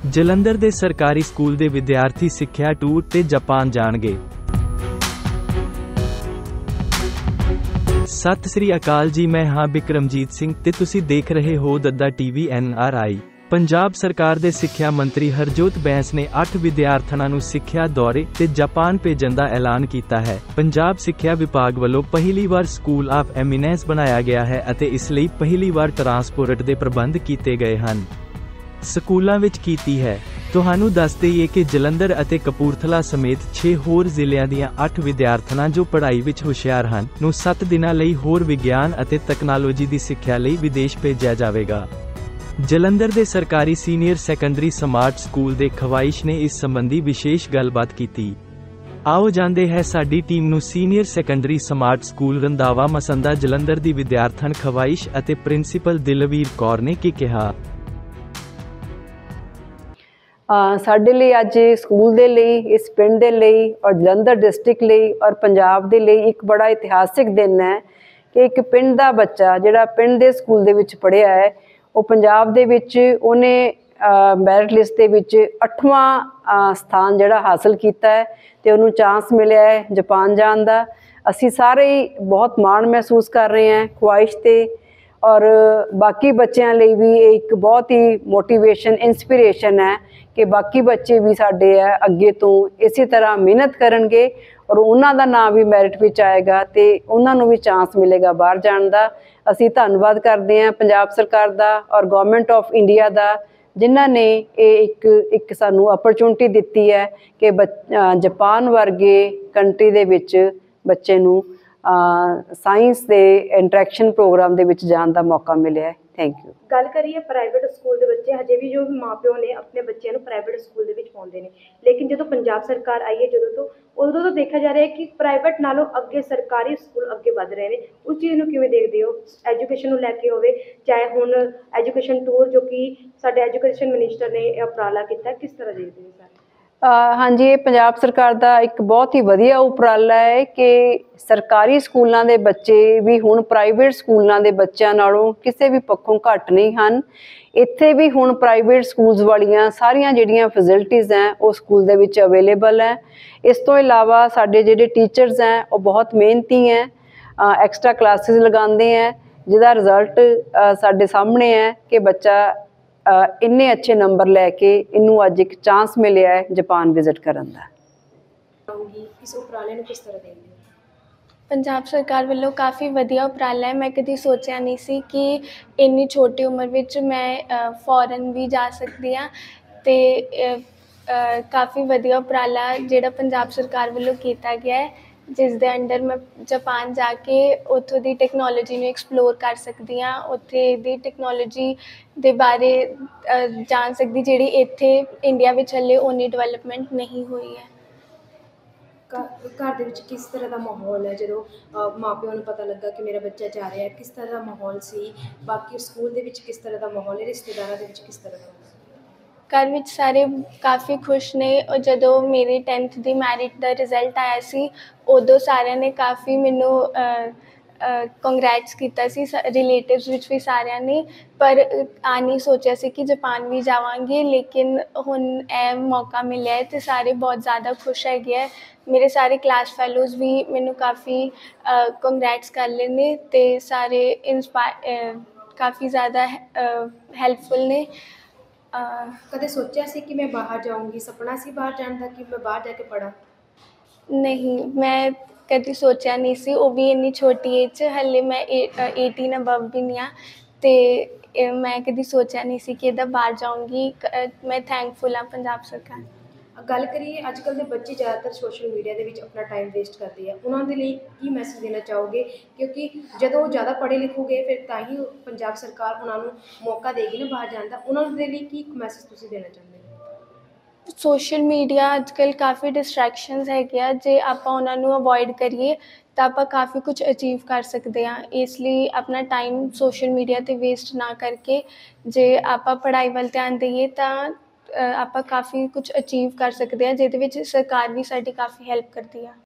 ਜਲੰਧਰ ਦੇ ਸਰਕਾਰੀ ਸਕੂਲ ਦੇ ਵਿਦਿਆਰਥੀ ਸਿੱਖਿਆ ਟੂਰ ਤੇ ਜਾਪਾਨ ਜਾਣਗੇ। ਸਤਿ ਸ੍ਰੀ ਅਕਾਲ ਜੀ, ਮੈਂ ਹਾਂ ਬਿਕਰਮਜੀਤ ਸਿੰਘ ਤੇ ਤੁਸੀਂ ਦੇਖ ਰਹੇ ਹੋ ਦੱਦਾ ਟੀਵੀ NRI। ਪੰਜਾਬ ਸਰਕਾਰ ਦੇ ਸਿੱਖਿਆ ਮੰਤਰੀ ਹਰਜੋਤ ਬੈਂਸ ਨੇ 8 ਵਿਦਿਆਰਥਣਾਂ ਨੂੰ ਸਿੱਖਿਆ ਦੌਰੇ ਤੇ ਜਾਪਾਨ ਭੇਜਣ ਦਾ ਐਲਾਨ ਕੀਤਾ ਹੈ। ਪੰਜਾਬ ਸਿੱਖਿਆ ਵਿਭਾਗ ਵੱਲੋਂ ਪਹਿਲੀ ਵਾਰ ਸਕੂਲ ਆਫ ਐਮੀਨੈਂਸ ਬਣਾਇਆ ਗਿਆ ਹੈ ਅਤੇ ਇਸ ਲਈ ਪਹਿਲੀ ਵਾਰ ਟਰਾਂਸਪੋਰਟ ਦੇ ਪ੍ਰਬੰਧ ਕੀਤੇ ਗਏ ਹਨ। ਸਕੂਲਾਂ ਵਿੱਚ ਕੀਤੀ ਹੈ। ਤੁਹਾਨੂੰ ਦੱਸ ਦੇਈਏ ਕਿ ਜਲੰਧਰ ਅਤੇ ਕਪੂਰਥਲਾ ਸਮੇਤ 6 ਹੋਰ ਜ਼ਿਲ੍ਹਿਆਂ ਦੀਆਂ 8 ਵਿਦਿਆਰਥਣਾਂ ਜੋ ਪੜ੍ਹਾਈ ਵਿੱਚ ਹੁਸ਼ਿਆਰ ਹਨ ਨੂੰ 7 ਦਿਨਾਂ ਲਈ ਹੋਰ ਵਿਗਿਆਨ ਅਤੇ ਤਕਨਾਲੋਜੀ ਦੀ ਸਿੱਖਿਆ ਲਈ ਵਿਦੇਸ਼ ਭੇਜਿਆ ਜਾਵੇਗਾ। ਜਲੰਧਰ ਦੇ ਸਰਕਾਰੀ ਸੀਨੀਅਰ ਸੈਕੰਡਰੀ ਸਮਾਰਟ ਸਕੂਲ ਦੇ ਖਵਾਇਸ਼ ਨੇ ਇਸ ਸੰਬੰਧੀ ਵਿਸ਼ੇਸ਼ ਗੱਲਬਾਤ ਕੀਤੀ। ਆਓ ਜਾਣਦੇ ਹਾਂ ਸਾਡੀ ਟੀਮ ਨੂੰ senior secondary smart school Randhawa Masanda Jalandhar ਦੀ ਵਿਦਿਆਰਥਣ ਖਵਾਇਸ਼ ਅਤੇ ਪ੍ਰਿੰਸੀਪਲ ਦਿਲਵੀਰ ਕੌਰ ਨੇ ਕੀ ਕਿਹਾ। ਸਾਡੇ ਲਈ ਅੱਜ ਸਕੂਲ ਦੇ ਲਈ, ਇਸ ਪਿੰਡ ਦੇ ਲਈ ਔਰ ਜਲੰਧਰ ਡਿਸਟ੍ਰਿਕਟ ਲਈ ਔਰ ਪੰਜਾਬ ਦੇ ਲਈ ਇੱਕ ਬੜਾ ਇਤਿਹਾਸਿਕ ਦਿਨ ਹੈ ਕਿ ਇੱਕ ਪਿੰਡ ਦਾ ਬੱਚਾ ਜਿਹੜਾ ਪਿੰਡ ਦੇ ਸਕੂਲ ਦੇ ਵਿੱਚ ਪੜ੍ਹਿਆ ਹੈ, ਉਹ ਪੰਜਾਬ ਦੇ ਵਿੱਚ ਉਹਨੇ ਮੈਰਿਟ ਲਿਸਟ ਦੇ ਵਿੱਚ 8ਵਾਂ ਸਥਾਨ ਜਿਹੜਾ ਹਾਸਲ ਕੀਤਾ ਹੈ ਤੇ ਉਹਨੂੰ ਚਾਂਸ ਮਿਲਿਆ ਹੈ ਜਾਪਾਨ ਜਾਣ ਦਾ। ਅਸੀਂ ਸਾਰੇ ਹੀ ਬਹੁਤ ਮਾਣ ਮਹਿਸੂਸ ਕਰ ਰਹੇ ਹਾਂ ਖਵਾਇਸ਼ ਤੇ, ਔਰ ਬਾਕੀ ਬੱਚਿਆਂ ਲਈ ਵੀ ਇਹ ਇੱਕ ਬਹੁਤ ਹੀ ਮੋਟੀਵੇਸ਼ਨ ਇੰਸਪੀਰੇਸ਼ਨ ਹੈ ਕਿ ਬਾਕੀ ਬੱਚੇ ਵੀ ਸਾਡੇ ਹੈ ਅੱਗੇ ਤੋਂ ਇਸੇ ਤਰ੍ਹਾਂ ਮਿਹਨਤ ਕਰਨਗੇ ਔਰ ਉਹਨਾਂ ਦਾ ਨਾਮ ਵੀ ਮੈਰਿਟ ਵਿੱਚ ਆਏਗਾ ਤੇ ਉਹਨਾਂ ਨੂੰ ਵੀ ਚਾਂਸ ਮਿਲੇਗਾ ਬਾਹਰ ਜਾਣ ਦਾ। ਅਸੀਂ ਧੰਨਵਾਦ ਕਰਦੇ ਹਾਂ ਪੰਜਾਬ ਸਰਕਾਰ ਦਾ ਔਰ ਗਵਰਨਮੈਂਟ ਆਫ ਇੰਡੀਆ ਦਾ, ਜਿਨ੍ਹਾਂ ਨੇ ਇਹ ਇੱਕ ਸਾਨੂੰ ਅਪਰਚੁਨਿਟੀ ਦਿੱਤੀ ਹੈ ਕਿ ਜਾਪਾਨ ਵਰਗੇ ਕੰਟਰੀ ਦੇ ਵਿੱਚ ਬੱਚੇ ਨੂੰ ਸਾਇੰਸ ਦੇ ਇੰਟਰੈਕਸ਼ਨ ਪ੍ਰੋਗਰਾਮ ਦੇ ਵਿੱਚ ਜਾਣ ਦਾ ਮੌਕਾ ਮਿਲਿਆ ਹੈ। Thank you. ਗੱਲ ਕਰੀਏ ਪ੍ਰਾਈਵੇਟ ਸਕੂਲ ਦੇ ਬੱਚੇ, ਹਜੇ ਵੀ ਜੋ ਮਾਂ ਪਿਓ ਨੇ ਆਪਣੇ ਬੱਚਿਆਂ ਨੂੰ ਪ੍ਰਾਈਵੇਟ ਸਕੂਲ ਦੇ ਵਿੱਚ ਪਾਉਂਦੇ ਨੇ, ਲੇਕਿਨ ਜਦੋਂ ਪੰਜਾਬ ਸਰਕਾਰ ਆਈ ਹੈ ਉਦੋਂ ਤੋਂ ਦੇਖਿਆ ਜਾ ਰਿਹਾ ਹੈ ਕਿ ਪ੍ਰਾਈਵੇਟ ਨਾਲੋਂ ਅੱਗੇ ਸਰਕਾਰੀ ਸਕੂਲ ਅੱਗੇ ਵੱਧ ਰਹੇ ਨੇ। ਉਸ ਚੀਜ਼ ਨੂੰ ਕਿਵੇਂ ਦੇਖਦੇ ਹੋ? ਐਜੂਕੇਸ਼ਨ ਨੂੰ ਲੈ ਕੇ ਹੋਵੇ, ਚਾਹੇ ਹੁਣ ਐਜੂਕੇਸ਼ਨ ਟੂਰ ਜੋ ਕਿ ਸਾਡੇ ਐਜੂਕੇਸ਼ਨ ਮਿਨਿਸਟਰ ਨੇ ਉਪਰਾਲਾ ਕੀਤਾ, ਕਿਸ ਤਰ੍ਹਾਂ ਦੇਖਦੇ ਹੋ ਸਰ? ਹਾਂਜੀ, ਇਹ ਪੰਜਾਬ ਸਰਕਾਰ ਦਾ ਇੱਕ ਬਹੁਤ ਹੀ ਵਧੀਆ ਉਪਰਾਲਾ ਹੈ ਕਿ ਸਰਕਾਰੀ ਸਕੂਲਾਂ ਦੇ ਬੱਚੇ ਵੀ ਹੁਣ ਪ੍ਰਾਈਵੇਟ ਸਕੂਲਾਂ ਦੇ ਬੱਚਿਆਂ ਨਾਲੋਂ ਕਿਸੇ ਵੀ ਪੱਖੋਂ ਘੱਟ ਨਹੀਂ ਹਨ। ਇੱਥੇ ਵੀ ਹੁਣ ਪ੍ਰਾਈਵੇਟ ਸਕੂਲਸ ਵਾਲੀਆਂ ਸਾਰੀਆਂ ਜਿਹੜੀਆਂ ਫੈਸਿਲਿਟੀਜ਼ ਹੈ ਉਹ ਸਕੂਲ ਦੇ ਵਿੱਚ ਅਵੇਲੇਬਲ ਹੈ। ਇਸ ਤੋਂ ਇਲਾਵਾ ਸਾਡੇ ਜਿਹੜੇ ਟੀਚਰਸ ਹੈ ਉਹ ਬਹੁਤ ਮਿਹਨਤੀ ਹੈ, ਐਕਸਟਰਾ ਕਲਾਸਿਸ ਲਗਾਉਂਦੇ ਹੈ, ਜਿਹਦਾ ਰਿਜ਼ਲਟ ਸਾਡੇ ਸਾਹਮਣੇ ਹੈ ਕਿ ਬੱਚਾ ਇੰਨੇ ਅੱਛੇ ਨੰਬਰ ਲੈ ਕੇ ਇਹਨੂੰ ਅੱਜ ਇੱਕ ਚਾਂਸ ਮਿਲਿਆ ਹੈ ਜਾਪਾਨ ਵਿਜ਼ਿਟ ਕਰਨ ਦਾ। ਇਸ ਉਪਰਾਲੇ ਨੂੰ ਕਿਸ ਤਰ੍ਹਾਂ ਦੇਖਦੇ ਹੋ? ਪੰਜਾਬ ਸਰਕਾਰ ਵੱਲੋਂ ਕਾਫੀ ਵਧੀਆ ਉਪਰਾਲਾ ਹੈ। ਮੈਂ ਕਦੀ ਸੋਚਿਆ ਨਹੀਂ ਸੀ ਕਿ ਇੰਨੀ ਛੋਟੀ ਉਮਰ ਵਿੱਚ ਮੈਂ ਫੋਰਨ ਵੀ ਜਾ ਸਕਦੀ ਹਾਂ ਅਤੇ ਕਾਫੀ ਵਧੀਆ ਉਪਰਾਲਾ ਜਿਹੜਾ ਪੰਜਾਬ ਸਰਕਾਰ ਵੱਲੋਂ ਕੀਤਾ ਗਿਆ ਹੈ, ਜਿਸ ਦੇ ਅੰਡਰ ਮੈਂ ਜਾਪਾਨ ਜਾ ਕੇ ਉੱਥੋਂ ਦੀ ਟੈਕਨੋਲੋਜੀ ਨੂੰ ਐਕਸਪਲੋਰ ਕਰ ਸਕਦੀ ਹਾਂ, ਉੱਥੇ ਦੀ ਟੈਕਨੋਲੋਜੀ ਦੇ ਬਾਰੇ ਜਾਣ ਸਕਦੀ ਜਿਹੜੀ ਇੱਥੇ ਇੰਡੀਆ ਵਿੱਚ ਹਲੇ ਓਨੀ ਡਿਵੈਲਪਮੈਂਟ ਨਹੀਂ ਹੋਈ ਹੈ। ਘਰ ਦੇ ਵਿੱਚ ਕਿਸ ਤਰ੍ਹਾਂ ਦਾ ਮਾਹੌਲ ਹੈ ਜਦੋਂ ਮਾਂ ਪਿਓ ਨੂੰ ਪਤਾ ਲੱਗਾ ਕਿ ਮੇਰਾ ਬੱਚਾ ਜਾ ਰਿਹਾ ਹੈ? ਕਿਸ ਤਰ੍ਹਾਂ ਦਾ ਮਾਹੌਲ ਸੀ? ਬਾਕੀ ਸਕੂਲ ਦੇ ਵਿੱਚ ਕਿਸ ਤਰ੍ਹਾਂ ਦਾ ਮਾਹੌਲ ਹੈ? ਰਿਸ਼ਤੇਦਾਰਾਂ ਦੇ ਵਿੱਚ ਕਿਸ ਤਰ੍ਹਾਂ ਦਾ? ਘਰ ਵਿੱਚ ਸਾਰੇ ਕਾਫੀ ਖੁਸ਼ ਨੇ। ਜਦੋਂ ਮੇਰੀ 10th ਦੀ ਮੈਰਿਟ ਦਾ ਰਿਜ਼ਲਟ ਆਇਆ ਸੀ ਉਦੋਂ ਸਾਰਿਆਂ ਨੇ ਕਾਫੀ ਮੈਨੂੰ ਕੰਗਰੈਟਸ ਕੀਤਾ ਸੀ, ਰਿਲੇਟਿਵਸ ਵਿੱਚ ਵੀ ਸਾਰਿਆਂ ਨੇ। ਪਰ ਨਹੀਂ ਸੋਚਿਆ ਸੀ ਕਿ ਜਾਪਾਨ ਵੀ ਜਾਵਾਂਗੇ, ਲੇਕਿਨ ਹੁਣ ਇਹ ਮੌਕਾ ਮਿਲਿਆ ਹੈ ਅਤੇ ਸਾਰੇ ਬਹੁਤ ਜ਼ਿਆਦਾ ਖੁਸ਼ ਹੈਗੇ ਹੈ। ਮੇਰੇ ਸਾਰੇ ਕਲਾਸ ਫੈਲੋਜ਼ ਵੀ ਮੈਨੂੰ ਕਾਫੀ ਕੰਗਰੈਟਸ ਕਰ ਰਹੇ ਨੇ ਅਤੇ ਸਾਰੇ ਕਾਫੀ ਜ਼ਿਆਦਾ ਹੈਲਪਫੁਲ ਨੇ। ਕਦੇ ਸੋਚਿਆ ਸੀ ਕਿ ਮੈਂ ਬਾਹਰ ਜਾਊਂਗੀ? ਸੁਪਨਾ ਸੀ ਬਾਹਰ ਜਾਣ ਦਾ ਕਿ ਮੈਂ ਬਾਹਰ ਜਾ ਕੇ ਪੜ੍ਹਾਂ? ਨਹੀਂ, ਮੈਂ ਕਦੀ ਸੋਚਿਆ ਨਹੀਂ ਸੀ, ਉਹ ਵੀ ਇੰਨੀ ਛੋਟੀ ਏਜ 'ਚ। ਹਾਲੇ ਮੈਂ 18 ਅਬਵ ਵੀ ਨਹੀਂ ਹਾਂ ਅਤੇ ਮੈਂ ਕਦੀ ਸੋਚਿਆ ਨਹੀਂ ਸੀ ਕਿ ਇੱਦਾਂ ਬਾਹਰ ਜਾਊਂਗੀ। ਮੈਂ ਥੈਂਕਫੁਲ ਹਾਂ ਪੰਜਾਬ ਸਰਕਾਰ। ਗੱਲ ਕਰੀਏ, ਅੱਜ ਕੱਲ੍ਹ ਦੇ ਬੱਚੇ ਜ਼ਿਆਦਾਤਰ ਸੋਸ਼ਲ ਮੀਡੀਆ ਦੇ ਵਿੱਚ ਆਪਣਾ ਟਾਈਮ ਵੇਸਟ ਕਰਦੇ ਆ, ਉਹਨਾਂ ਦੇ ਲਈ ਕੀ ਮੈਸੇਜ ਦੇਣਾ ਚਾਹੋਗੇ? ਕਿਉਂਕਿ ਜਦੋਂ ਉਹ ਜ਼ਿਆਦਾ ਪੜ੍ਹੇ ਲਿਖੋਗੇ ਫਿਰ ਤਾਂ ਹੀ ਪੰਜਾਬ ਸਰਕਾਰ ਉਹਨਾਂ ਨੂੰ ਮੌਕਾ ਦੇਗੀ ਨਾ ਬਾਹਰ ਜਾਣ ਦਾ। ਉਹਨਾਂ ਦੇ ਲਈ ਕੀ ਮੈਸੇਜ ਤੁਸੀਂ ਦੇਣਾ ਚਾਹੁੰਦੇ ਹੋ? ਸੋਸ਼ਲ ਮੀਡੀਆ ਅੱਜ ਕੱਲ੍ਹ ਕਾਫੀ ਡਿਸਟਰੈਕਸ਼ਨਸ ਹੈਗੇ ਆ, ਜੇ ਆਪਾਂ ਉਹਨਾਂ ਨੂੰ ਅਵੋਇਡ ਕਰੀਏ ਤਾਂ ਆਪਾਂ ਕਾਫੀ ਕੁਝ ਅਚੀਵ ਕਰ ਸਕਦੇ ਹਾਂ। ਇਸ ਲਈ ਆਪਣਾ ਟਾਈਮ ਸੋਸ਼ਲ ਮੀਡੀਆ 'ਤੇ ਵੇਸਟ ਨਾ ਕਰਕੇ ਜੇ ਆਪਾਂ ਪੜ੍ਹਾਈ ਵੱਲ ਧਿਆਨ ਦੇਈਏ ਤਾਂ ਆਪਾਂ ਕਾਫੀ ਕੁਝ ਅਚੀਵ ਕਰ ਸਕਦੇ ਹਾਂ, ਜਿਹਦੇ ਵਿੱਚ ਸਰਕਾਰ ਵੀ ਸਾਡੀ ਕਾਫੀ ਹੈਲਪ ਕਰਦੀ ਆ।